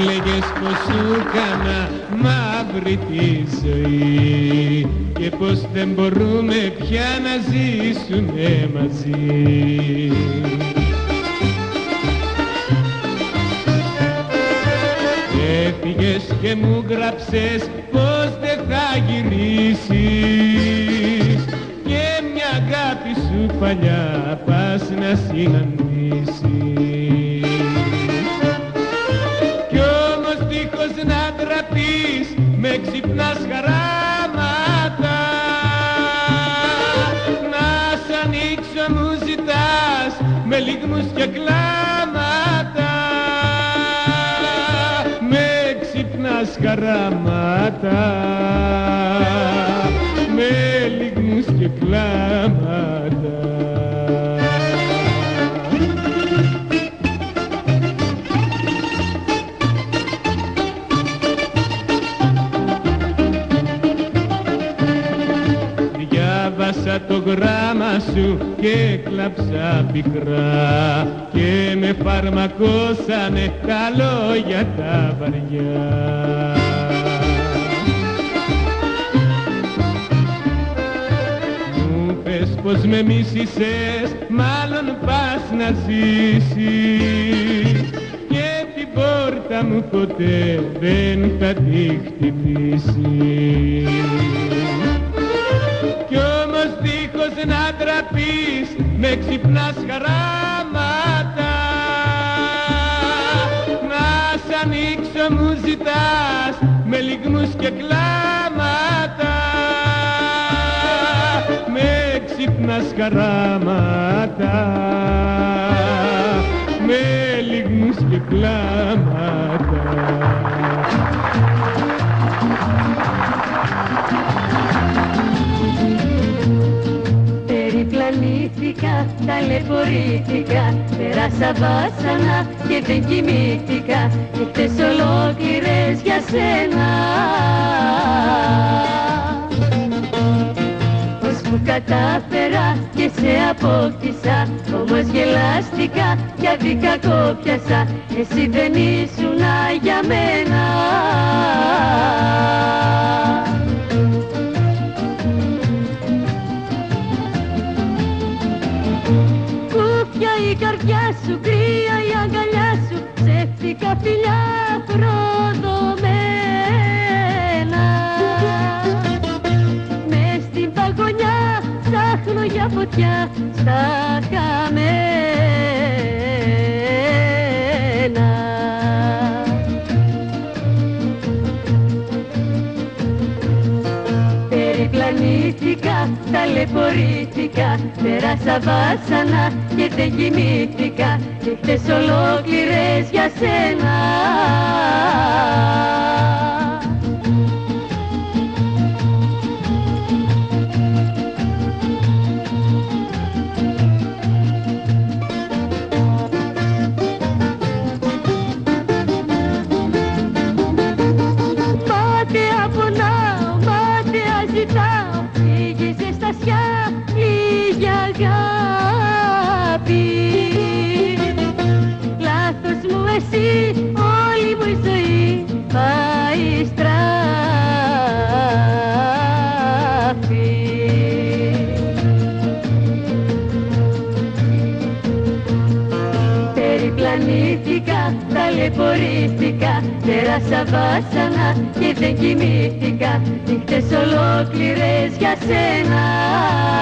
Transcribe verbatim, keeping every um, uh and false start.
λέγες πως σου κάνα μαύρη τη ζωή και πως δεν μπορούμε πια να ζήσουμε μαζί. Έφυγες και μου γράψες πως δεν θα γυρίσεις και μια αγάπη σου παλιά πας να συναντήσεις. Κι όμως δίχως να ντραπείς με ξυπνάς χαράματα, να σ' ανοίξω μου ζητάς με λυγμούς και κλάματα. Ξυπνάς χαράματα με λυγμούς και κλάματα. Διάβασα το γράμμα σου και κλάψα πικρά και με φαρμακώσανε τα λόγια τα βαριά. Μου πες πως με μίσησες, μάλλον πας να ζήσεις και την πόρτα μου ποτέ δεν θα τη χτυπήσεις. Κι όμως δίχως να ντραπείς με ξυπνάς χαράματα, να σ' ανοίξω μου ζητάς με λυγμούς και κλάματα. Με ξυπνάς χαράματα με λυγμούς και κλάματα. Περιπλανήθηκα, ταλαιπωρήθηκα, πέρασα βάσανα και δεν κοιμήθηκα, νύχτες ολόκληρες για σένα. Πώς που κατάφερα και σε απόκτησα, όμως γελάστηκα κι αδικά κόπιασα, εσύ δεν ήσουνα για μένα. Η καρδιά σου, κρύα η αγκαλιά σου, ψεύτικα φιλιά προδομένα. Μες στην παγωνιά ψάχνω για φωτιά στα χαμένα. Περιπλανήθηκα, ταλαιπωρήθηκα, πέρασα βάσανα και δεν κοιμήθηκα, νύχτες ολόκληρες για σένα. Μάταια πονάω, μάταια ζητάω, φύγεις εστασιά, λίγη αγάπη. Λάθος μου εσύ, όλη μου η ζωή πάει στράφη. Περιπλανήθηκα, ταλαιπωρήθηκα, πέρασα βάσανα και δεν κοιμήθηκα, νύχτες ολόκληρες για σένα.